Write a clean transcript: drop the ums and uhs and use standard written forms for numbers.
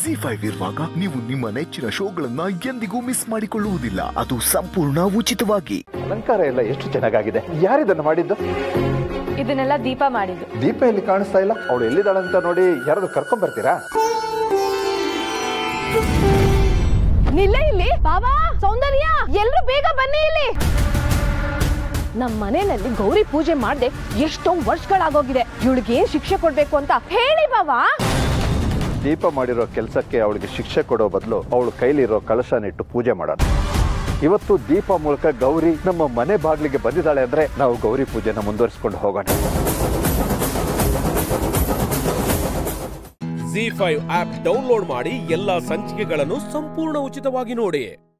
ZEE5 ಇರುವಾಗ ನೀವು ನಿಮ್ಮ ನೆಚ್ಚಿನ ಶೋಗಳನ್ನ ಎಂದಿಗೂ ಮಿಸ್ ಮಾಡಿಕೊಳ್ಳುವುದಿಲ್ಲ. ಅದು ಸಂಪೂರ್ಣ ಉಚಿತವಾಗಿ. ಅಲಂಕಾರ ಎಲ್ಲ ಎಷ್ಟು ಚೆನ್ನಾಗಿದೆ. ಯಾರಿದನ್ನು ಮಾಡಿದ್ದು? ಇದನ್ನೆಲ್ಲ ದೀಪ ಮಾಡಿದ್ದು. ದೀಪ ಎಲ್ಲಿ ಕಾಣಿಸ್ತಾ ಇಲ್ಲ? ಅವಳು ಎಲ್ಲಿದ್ದಾಳಂತ ನೋಡಿ ಯಾರಾದ್ರೂ ಕರ್ಕೊಂಡ್ ಬರ್ತೀರಾ? ನಿಲ್ಲ ಇಲ್ಲಿ ಬಾಬಾ, ಸೌಂದರ್ಯ, ಎಲ್ರು ಬೇಗ ಬನ್ನಿ ಇಲ್ಲಿ. ನಮ್ಮ ಮನೆಯಲ್ಲಿ ಗೌರಿ ಪೂಜೆ ಮಾಡದೆ ಎಷ್ಟೋ ವರ್ಷಗಳಾಗೋಗಿದೆ. ಇವಳಿಗೆ ಏನ್ ಶಿಕ್ಷೆ ಕೊಡ್ಬೇಕು ಅಂತ ಹೇಳಿ ಬಾಬಾ. ದೀಪ ಮಾಡಿರೋ ಕೆಲಸಕ್ಕೆ ಅವಳಿಗೆ ಶಿಕ್ಷೆ ಕೊಡೋ ಬದಲು ಅವಳು ಕೈಲಿರೋ ಕಳಶನಿಟ್ಟು ಪೂಜೆ ಮಾಡೋಣ. ಇವತ್ತು ದೀಪ ಮೂಲಕ ಗೌರಿ ನಮ್ಮ ಮನೆ ಬಾಗಿಲಿಗೆ ಬಂದಿದ್ದಾಳೆ ಅಂದ್ರೆ ನಾವು ಗೌರಿ ಪೂಜೆನ ಮುಂದುವರಿಸಿಕೊಂಡು ಹೋಗೋಣ. ZEE5 ಆಪ್ ಡೌನ್ಲೋಡ್ ಮಾಡಿ ಎಲ್ಲಾ ಸಂಚಿಕೆಗಳನ್ನು ಸಂಪೂರ್ಣ ಉಚಿತವಾಗಿ ನೋಡಿ.